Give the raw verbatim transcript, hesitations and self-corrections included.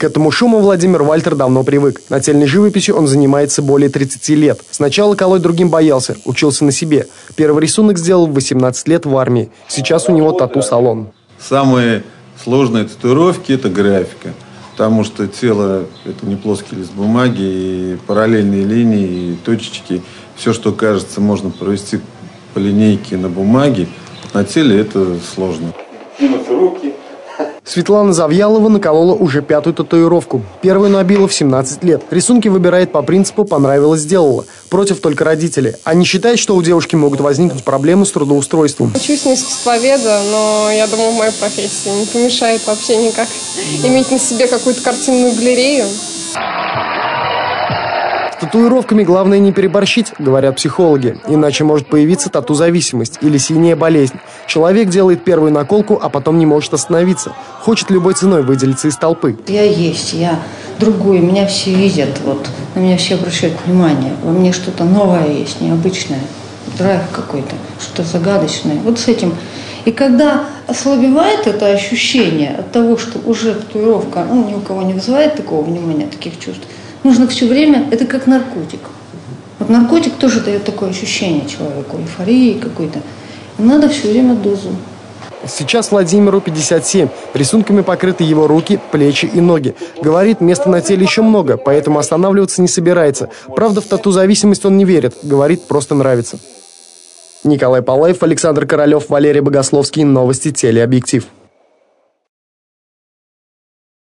К этому шуму Владимир Вальтер давно привык. Нательной живописью он занимается более тридцати лет. Сначала колоть другим боялся, учился на себе. Первый рисунок сделал в восемнадцать лет в армии. Сейчас у него тату-салон. Самые сложные татуировки – это графика. Потому что тело – это не плоский лист бумаги, и параллельные линии, и точечки. Все, что кажется, можно провести по линейке на бумаге, на теле это сложно. Руки. Светлана Завьялова наколола уже пятую татуировку. Первую набила в семнадцать лет. Рисунки выбирает по принципу «понравилось, сделала». Против только родители. Они считают, что у девушки могут возникнуть проблемы с трудоустройством. Учусь на искусствоведа, но я думаю, в моей профессии не помешает вообще никак иметь на себе какую-то картинную галерею. С татуировками главное не переборщить, говорят психологи, иначе может появиться тату-зависимость или синяя болезнь. Человек делает первую наколку, а потом не может остановиться. Хочет любой ценой выделиться из толпы. Я есть, я другой, меня все видят, вот, на меня все обращают внимание. Во мне что-то новое есть, необычное, драйв какой-то, что-то загадочное. Вот с этим. И когда ослабевает это ощущение от того, что уже татуировка, ну, ни у кого не вызывает такого внимания, таких чувств, нужно все время, это как наркотик. Вот наркотик тоже дает такое ощущение человеку, эйфории какой-то. Надо все время дозу. Сейчас Владимиру пятьдесят семь. Рисунками покрыты его руки, плечи и ноги. Говорит, места на теле еще много, поэтому останавливаться не собирается. Правда, в тату-зависимость он не верит. Говорит, просто нравится. Николай Палаев, Александр Королев, Валерий Богословский. Новости телеобъектив.